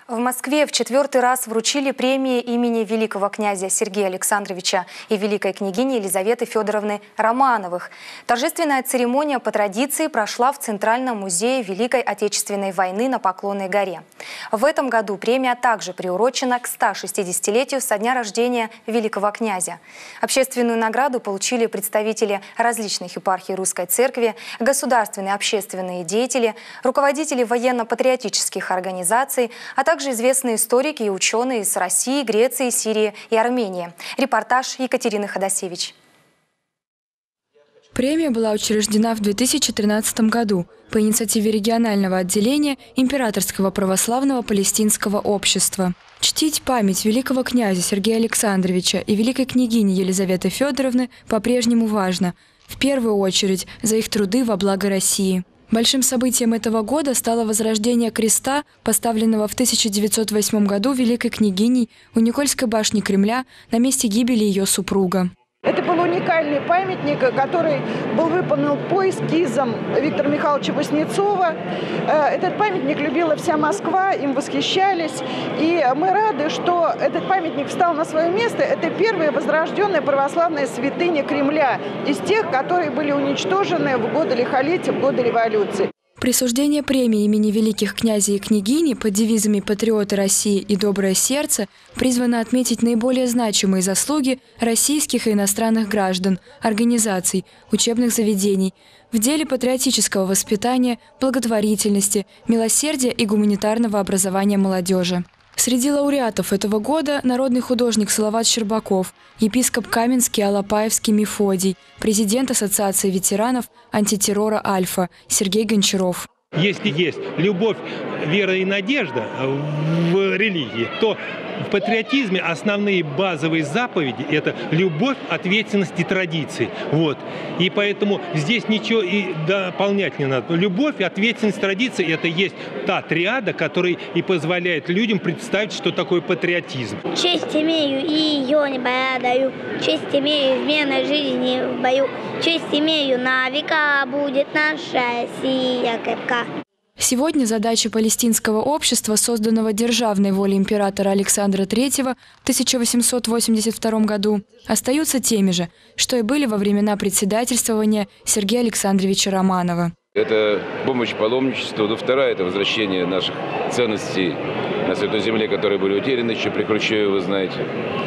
В Москве в 4-й раз вручили премии имени великого князя Сергея Александровича и великой княгини Елизаветы Федоровны Романовых. Торжественная церемония по традиции прошла в Центральном музее Великой Отечественной войны на Поклонной горе. В этом году премия также приурочена к 160-летию со дня рождения великого князя. Общественную награду получили представители различных епархий Русской Церкви, государственные общественные деятели, руководители военно-патриотических организаций, а также известные историки и ученые из России, Греции, Сирии и Армении. Репортаж Екатерины Ходосевич. Премия была учреждена в 2013 году по инициативе регионального отделения Императорского православного палестинского общества. Чтить память великого князя Сергея Александровича и великой княгини Елизаветы Федоровны по-прежнему важно, в первую очередь за их труды во благо России. Большим событием этого года стало возрождение креста, поставленного в 1908 году великой княгиней у Никольской башни Кремля на месте гибели ее супруга. Это был уникальный памятник, который был выполнен по эскизам Виктора Михайловича Васнецова. Этот памятник любила вся Москва, им восхищались. И мы рады, что этот памятник встал на свое место. Это первая возрожденная православная святыня Кремля из тех, которые были уничтожены в годы лихолетия, в годы революции. Присуждение премии имени великих князей и княгини под девизами «Патриоты России» и «Доброе сердце» призвано отметить наиболее значимые заслуги российских и иностранных граждан, организаций, учебных заведений в деле патриотического воспитания, благотворительности, милосердия и гуманитарного образования молодежи. Среди лауреатов этого года народный художник Салават Щербаков, епископ Каменский Алапаевский Мефодий, президент Ассоциации ветеранов антитеррора «Альфа» Сергей Гончаров. Если есть любовь, вера и надежда в религии, то в патриотизме основные базовые заповеди – это любовь, ответственность и традиции. Вот. И поэтому здесь ничего и дополнять не надо. Любовь, ответственность, традиции – это есть та триада, которая и позволяет людям представить, что такое патриотизм. Честь имею и ее не боядаю, честь имею в мирной жизни в бою, честь имею на века будет наша Россия крепка. Сегодня задачи палестинского общества, созданного державной волей императора Александра III в 1882 году, остаются теми же, что и были во времена председательствования Сергея Александровича Романова. Это помощь паломничеству, но вторая – это возвращение наших ценностей на Святой Земле, которые были утеряны еще при Хрущеве, вы знаете.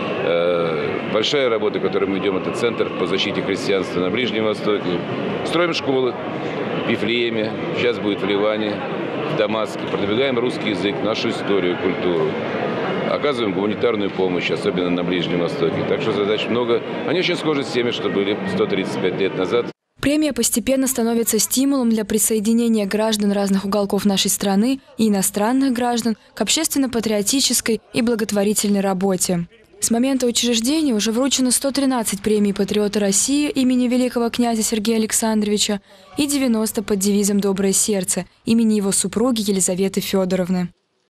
Большая работа, которую мы идем, это Центр по защите христианства на Ближнем Востоке. Строим школы в Вифлееме, сейчас будет в Ливане, в Дамаске. Продвигаем русский язык, нашу историю, культуру. Оказываем гуманитарную помощь, особенно на Ближнем Востоке. Так что задач много. Они очень схожи с теми, что были 135 лет назад. Премия постепенно становится стимулом для присоединения граждан разных уголков нашей страны и иностранных граждан к общественно-патриотической и благотворительной работе. С момента учреждения уже вручено 113 премий «Патриоты России» имени великого князя Сергея Александровича и 90 под девизом «Доброе сердце» имени его супруги Елизаветы Федоровны.